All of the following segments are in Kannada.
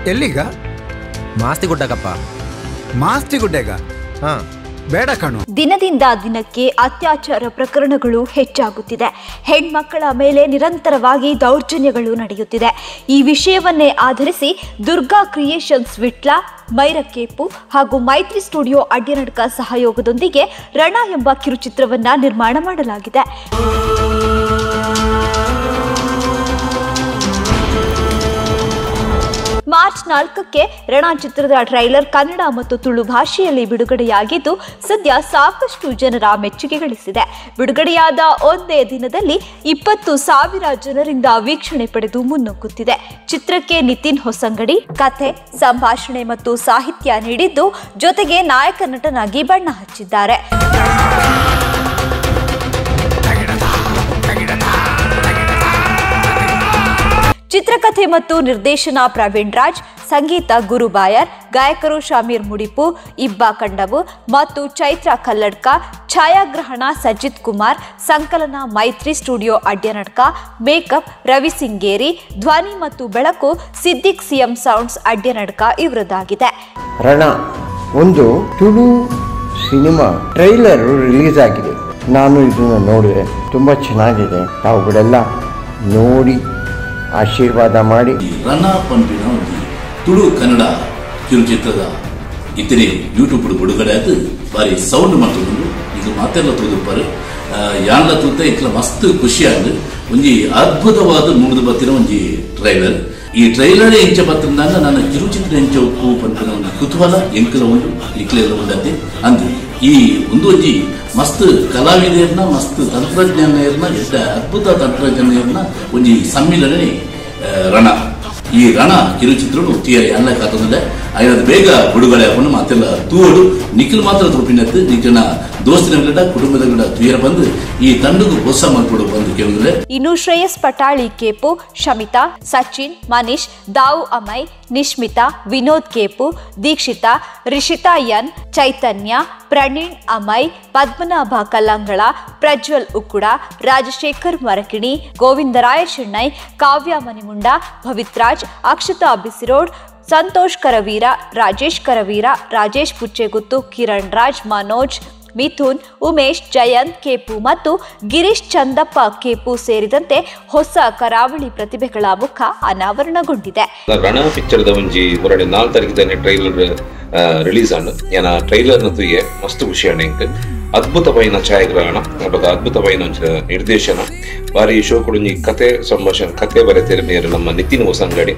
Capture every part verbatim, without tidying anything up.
ಎಲ್ಲಿಗ? ಮಾಸ್ತಿಗುಡ್ಡಕಪ್ಪ. ಮಾಸ್ತಿಗುಡ್ಡೆಗ? ಹಾ, ಬೇಡ ಕಣು. ದಿನದಿಂದ ದಿನಕ್ಕೆ ಅತ್ಯಾಚಾರ ಪ್ರಕರಣಗಳು ಹೆಚ್ಚಾಗುತ್ತಿದೆ. ಹೆಣ್ಮಕ್ಕಳ ಮೇಲೆ ನಿರಂತರವಾಗಿ ದೌರ್ಜನ್ಯಗಳು ನಡೆಯುತ್ತಿದೆ. ಈ ವಿಷಯವನ್ನೇ ಆಧರಿಸಿ ದುರ್ಗಾ ಕ್ರಿಯೇಷನ್ಸ್ ವಿಟ್ಲ, ಮೈರಕೇಪು ಹಾಗೂ ಮೈತ್ರಿ ಸ್ಟುಡಿಯೋ ಅಡ್ಯನಡ್ಕ ಸಹಯೋಗದೊಂದಿಗೆ ರಣ ಎಂಬ ಕಿರುಚಿತ್ರವನ್ನ ನಿರ್ಮಾಣ ಮಾಡಲಾಗಿದೆ. ಮಾರ್ಚ್ ನಾಲ್ಕಕ್ಕೆ ರಣ ಚಿತ್ರದ ಟ್ರೈಲರ್ ಕನ್ನಡ ಮತ್ತು ತುಳು ಭಾಷೆಯಲ್ಲಿ ಬಿಡುಗಡೆಯಾಗಿದ್ದು ಸದ್ಯ ಸಾಕಷ್ಟು ಜನರ ಮೆಚ್ಚುಗೆ ಗಳಿಸಿದೆ. ಬಿಡುಗಡೆಯಾದ ಒಂದೇ ದಿನದಲ್ಲಿ ಇಪ್ಪತ್ತು ಸಾವಿರ ಜನರಿಂದ ವೀಕ್ಷಣೆ ಪಡೆದು ಮುನ್ನುಗ್ಗುತ್ತಿದೆ. ಚಿತ್ರಕ್ಕೆ ನಿತಿನ್ ಹೊಸಂಗಡಿ ಕಥೆ, ಸಂಭಾಷಣೆ ಮತ್ತು ಸಾಹಿತ್ಯ ನೀಡಿದ್ದು, ಜೊತೆಗೆ ನಾಯಕ ನಟನಾಗಿ ಬಣ್ಣ ಹಚ್ಚಿದ್ದಾರೆ. ಚಿತ್ರಕಥೆ ಮತ್ತು ನಿರ್ದೇಶನ ಪ್ರವೀಣ್ ರಾಜ್, ಸಂಗೀತ ಗುರು ಬಾಯರ್, ಗಾಯಕರು ಶಾಮೀರ್ ಮುಡಿಪು, ಇಬ್ಬಾ ಕಂಡವು ಮತ್ತು ಚೈತ್ರ ಕಲ್ಲಡ್ಕ, ಛಾಯಾಗ್ರಹಣ ಸಜಿತ್ ಕುಮಾರ್, ಸಂಕಲನ ಮೈತ್ರಿ ಸ್ಟುಡಿಯೋ ಅಡ್ಯನಡ್ಕ, ಮೇಕಪ್ ರವಿ ಸಿಂಗೇರಿ, ಧ್ವನಿ ಮತ್ತು ಬೆಳಕು ಸಿದ್ದಿಕ್ ಸಿಎಂ ಸೌಂಡ್ಸ್ ಅಡ್ಯನಡ್ಕ ಇವರದಾಗಿದೆ. ರಣ ಒಂದು ತುಳು ಸಿನಿಮಾ ಟ್ರೈಲರ್ ರಿಲೀಸ್ ಆಗಿದೆ. ನಾನು ಇದನ್ನು ನೋಡಿದೆ, ತುಂಬ ಚೆನ್ನಾಗಿದೆ. ತಾವುಗಳೆಲ್ಲ ನೋಡಿ ಆಶೀರ್ವಾದ ಮಾಡಿ. ರಣ ಪಂಪಿನ ಒಂದು ತುಳು ಕನ್ನಡ ಕಿರುಚಿತ್ರದ ಇತರೆ ಯೂಟ್ಯೂಬ್ ಬಿಡುಗಡೆ ಆಯ್ತು. ಬಾರಿ ಸೌಂಡ್ ಮಾಡ್ಕೊಂಡು ಇದು ಮಾತೆಲ್ಲ ತುಳಿದುಪ್ಪಾರೆ ಯಾನ್ಲ ತುತ್ತ ಇಟ್ಲ ಮಸ್ತ್ ಖುಷಿ ಆಗಿದೆ. ಒಂಜಿ ಅದ್ಭುತವಾದ ಮೂಡಿದು ಬರ್ತಿರೋ ಒಂಜಿ ಟ್ರೈಲರ್. ಈ ಟ್ರೈಲರ್ ಎಂಚ ಬರ್ತಂದಾಗ ನನ್ನ ಕಿರುಚಿತ್ರ ಎಂಚ ಉಪ್ಪು ಪಂಪಿನ ಒಂದು ಕುತೂಹಲ ಎಂಕಲ ಉಂಟು ಇಕ್ಲೆಲ್ಲ ಉಂಡತೆ ಅಂದು ಈ ಒಂದು ಒಂಜಿ ಮಸ್ತ್ ಕಲಾವಿದರನ್ನ ಮಸ್ತ್ ತಂತ್ರಜ್ಞಾನ ಎಡ್ಡ ಅದ್ಭುತ ತಂತ್ರಜ್ಞಾನ ಒಂಜಿ ಸಮ್ಮಿಲನೆ ರಣ. ಈ ರಣ ಕಿರುಚಿತ್ರನು ತಿಯರಿ ಅಲ್ಲ ಕಾತಂದ್ರೆ ಐದು ಬೇಗ ಬಿಡುಗಡೆ ಹಾಕೊಂಡು ಮಾತೆಲ್ಲ ತೂವಡು ನಿಖಿಲ್ ಮಾತ್ರ ತೋಪಿನತ್ತು ನಿಖಿಲ್ನ ದೋಸ್ತಿನ ಗಿಡ ಕುಟುಂಬದ ಗಿಡ ತುಯರ ಬಂದು ಈ ತಂಡಗೂ ಹೊಸ ಮಾಡ್ಕೊಡು ಬಂದು ಕೇಳಿದ್ರೆ. ಇನ್ನು ಶ್ರೇಯಸ್ ಪಟಾಳಿ ಕೇಪು, ಶಮಿತಾ, ಸಚಿನ್, ಮನೀಶ್, ದಾವು ಅಮೈ, ನಿಶ್ಮಿತಾ, ವಿನೋದ್ ಕೇಪು, ದೀಕ್ಷಿತಾ, ರಿಷಿತಾ ಎನ್, ಚೈತನ್ಯ, ಪ್ರಣೀಣ್ ಅಮೈ, ಪದ್ಮನಾಭ ಕಲ್ಲಂಗಳ, ಪ್ರಜ್ವಲ್ ಉಕ್ಕುಡ, ರಾಜಶೇಖರ್ ಮರಕಿಣಿ, ಗೋವಿಂದರಾಯ ಶೆಣ್ಣೈ, ಕಾವ್ಯ ಮನಿಮುಂಡ, ಭವಿತ್ರಾಜ್, ಅಕ್ಷತಾ ಬಿಸಿರೋಡ್, ಸಂತೋಷ್ ಕರವೀರ, ರಾಜೇಶ್ ಕರವೀರ, ರಾಜೇಶ್ ಪುಚ್ಚೆಗುತ್ತು, ಕಿರಣ್ ರಾಜ್, ಮನೋಜ್, ಮಿಥುನ್, ಉಮೇಶ್, ಜಯಂತ್ ಕೇಪು ಮತ್ತು ಗಿರೀಶ್ ಚಂದಪ್ಪ ಕೇಪು ಸೇರಿದಂತೆ ಹೊಸ ಕರಾವಳಿ ಪ್ರತಿಭೆಗಳ ಮುಖ ಅನಾವರಣಗೊಂಡಿದೆ. ರಣ ಪಿಕ್ಚರ್ದ ಒಂಜಿ ಹೊರಡೆ ನಾಲ್ಕು ತಾರೀಕಿನ ಟ್ರೈಲರ್ ರಿಲೀಸ್ ಆಂಡ್ ಏನ ಟ್ರೈಲರ್ ನತುಯೆ ಮಸ್ತ್ ಖುಷಿ ಆಂಡ್ ಅದ್ಭುತమైన ಛಾಯಾಗ್ರಹಣ ಅವಾಗ ಅದ್ಭುತమైన ನಿರ್ದೇಶನ ಬಾರಿ ಶೋ ಕೊಡುಂಜಿ ಕತೆ ಸಂಭಾಷಣೆ ಕತೆ ಬರೆತಿರ ಮೇರೆ ನಮ್ಮ ನಿತಿನ್ ಹೊಸಂಗಡಿ.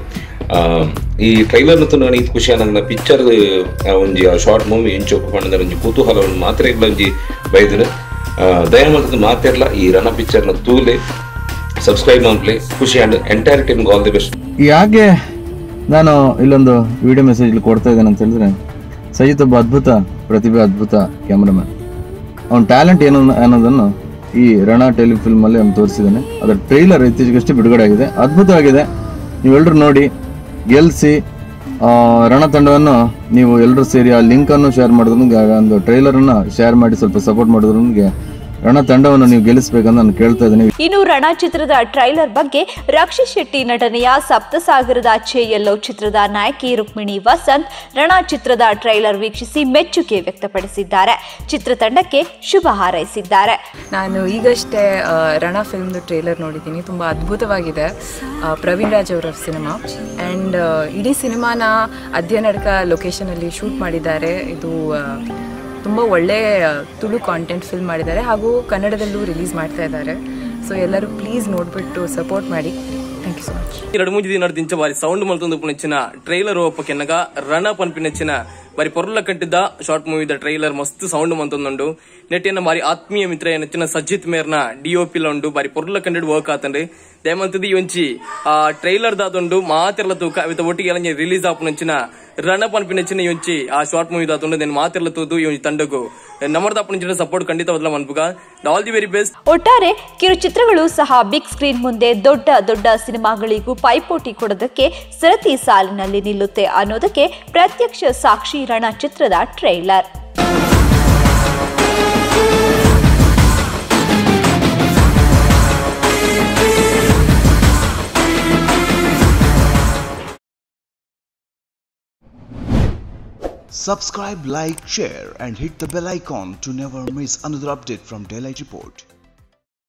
ಈ ಟ್ರೈಲರ್ ನತು ನಾನು ಇದು ಖುಷಿ ನನ್ನ ಪಿಕ್ಚರ್ ಒಂಜಿ ಶಾರ್ಟ್ ಮೂವಿ ಎಂಚೋಪ ಪಂಡ ಒಂಜಿ ಕುತೂಹಲವನ್ನು ಮಾತ್ರ ಇಲ್ಲ ಒಂಜಿ ಬೈದಿನ ದಯಮಂತದ ಮಾತಿರಲ್ಲ ಈ ರಣ ಪಿಕ್ಚರ್ನ ತೂಲೆ ಸಬ್ಸ್ಕ್ರೈಬ್ ಮಾಡ್ಲಿ ಖುಷಿ and entire team all the best. ಯಾಕೆ ನಾನು ಇಲ್ಲೊಂದು ವಿಡಿಯೋ ಮೆಸೇಜ್ ಕೊಡ್ತಾ ಇದ್ದೇನೆ ಅಂತ ಹೇಳಿದ್ರೆ, ಸಜಿತ್ ಒಬ್ಬ ಅದ್ಭುತ ಪ್ರತಿಭೆ, ಅದ್ಭುತ ಕ್ಯಾಮ್ರಾಮನ್. ಅವನ ಟ್ಯಾಲೆಂಟ್ ಏನು ಅನ್ನೋದನ್ನು ಈ ರಣ ಟೆಲಿಫಿಲ್ಮ್ ಅಲ್ಲಿ ಅವ್ನು ತೋರಿಸಿದ್ದಾನೆ. ಅದರ ಟ್ರೈಲರ್ ಇತ್ತೀಚೆಗಷ್ಟೇ ಬಿಡುಗಡೆ ಆಗಿದೆ, ಅದ್ಭುತವಾಗಿದೆ. ನೀವೆಲ್ಲರೂ ನೋಡಿ ಗೆಲ್ಸಿ. ರಣ ತಂಡವನ್ನು ನೀವು ಎಲ್ಲರೂ ಸೇರಿ ಆ ಲಿಂಕ್ ಅನ್ನು ಶೇರ್ ಮಾಡಿದ್ರು, ಒಂದು ಟ್ರೈಲರ್ ಅನ್ನ ಶೇರ್ ಮಾಡಿ ಸ್ವಲ್ಪ ಸಪೋರ್ಟ್ ಮಾಡಿದ್ರು ನಿಮಗೆ ರಣ ತಂಡವನ್ನು ನೀವು ಗೆಲ್ಲಿಸಬೇಕಂತ ನಾನು ಕೇಳ್ತಾ ಇದ್ದೀನಿ. ಇನ್ನು ರಣ ಚಿತ್ರದ ಟ್ರೈಲರ್ ಬಗ್ಗೆ ರಕ್ಷಿತ್ ಶೆಟ್ಟಿ ನಟನೆಯ ಸಪ್ತಸಾಗರದ ಆಚೆ ಎಲ್ಲೋ ಚಿತ್ರದ ನಾಯಕಿ ರುಕ್ಮಿಣಿ ವಸಂತ್ ರಣ ಚಿತ್ರದ ಟ್ರೈಲರ್ ವೀಕ್ಷಿಸಿ ಮೆಚ್ಚುಗೆ ವ್ಯಕ್ತಪಡಿಸಿದ್ದಾರೆ. ಚಿತ್ರತಂಡಕ್ಕೆ ಶುಭ ಹಾರೈಸಿದ್ದಾರೆ. ನಾನು ಈಗಷ್ಟೇ ರಣ ಫಿಲ್ಮ್ದು ಟ್ರೈಲರ್ ನೋಡಿದ್ದೀನಿ, ತುಂಬ ಅದ್ಭುತವಾಗಿದೆ. ಪ್ರವೀಣ್ ರಾಜ್ ಅವರ ಸಿನಿಮಾ ಆ್ಯಂಡ್ ಇಡೀ ಸಿನಿಮಾನ ಅಧ್ಯನಡ್ಕ ಲೊಕೇಶನಲ್ಲಿ ಶೂಟ್ ಮಾಡಿದ್ದಾರೆ. ಇದು ತುಂಬ ಒಳ್ಳೆಯ ತುಳು ಕಾಂಟೆಂಟ್ ಫಿಲ್ಮ್ ಮಾಡಿದ್ದಾರೆ ಹಾಗೂ ಕನ್ನಡದಲ್ಲೂ ರಿಲೀಸ್ ಮಾಡ್ತಾ ಇದ್ದಾರೆ. ಸೊ ಎಲ್ಲರೂ ಪ್ಲೀಸ್ ನೋಡ್ಬಿಟ್ಟು ಸಪೋರ್ಟ್ ಮಾಡಿ. Thank you so much. ಎರಡು ಮೂರು ದಿನ ದಿಂಚ ಬಾರಿ ಸೌಂಡ್ ಮಲ್ತೊಂದು ಪುನಚ್ಚಿನ ಟ್ರೈಲರ್ ಒಪ್ಪಕ್ಕೆನ್ನಗ ರಣ ಪನ್ಪಿನಚ್ಚಿನ ಬಾರಿ ಪೊರ್ಲ ಕಟ್ಟಿದ್ದ ಶಾರ್ಟ್ ಮೂವಿದ ಟ್ರೈಲರ್ ಮಸ್ತ್ ಸೌಂಡ್ ಮಂತೊಂದುಂಡು. ನೆಟ್ಟಿನ ಬಾರಿ ಆತ್ಮೀಯ ಮಿತ್ರ ಏನಚ್ಚಿನ ಸಜ್ಜಿತ್ ಮೇರ್ನ ಡಿಒಪಿ ಉಂಡು ಬಾರಿ ಪೊರ್ಲ ಕಂಡಿಡ್ ವರ್ಕ್ ಆತಂಡ್ರಿ ದಯಮಂತದಿ ಒಂಚಿ ಆ ಟ್ರೈಲರ್ ದಾತುಂಡು ಮಾತೆರ್ಲ ತೂಕ ಇವ ಒಟ್ಟಿಗೆ ಎಲ್ಲ ರಿಲೀಸ್ ಆಪುನಂಚಿನ ರಣ ಪನ್ಪಿನಚ್ಚಿನ ಒಂಚಿ ಆ ಶಾರ್ಟ್ ಮೂವಿ ದಾತುಂಡು ದೆನ್ ಮಾತೆರ್ಲ ತೂದು ಈ ತಂಡಗೂ ನಮ್ಮದಾಪುನಂಚಿನ ಸಪೋರ್ಟ್ ಖಂಡಿತ ಬದಲ ಮನ್ಪುಗ ಆಲ್ ದಿ ವೆರಿ ಬೆಸ್ಟ್. ಒಟ್ಟಾರೆ ಕಿರುಚಿತ್ರಗಳು ಸಹ ಬಿಗ್ ಸ್ಕ್ರೀನ್ ಮುಂದೆ ದೊಡ್ಡ ದೊಡ್ಡ ಸಿನಿಮಾಗಳಿಗೂ ಪೈಪೋಟಿ ಕೊಡೋದಕ್ಕೆ ಸರತಿ ಸಾಲಿನಲ್ಲಿ ನಿಲ್ಲುತ್ತೆ ಅನ್ನೋದಕ್ಕೆ ಪ್ರತ್ಯಕ್ಷ ಸಾಕ್ಷಿ ರಣ ಚಿತ್ರದ trailer. Subscribe, like, share and hit the bell icon to never miss another update from Daylight Report.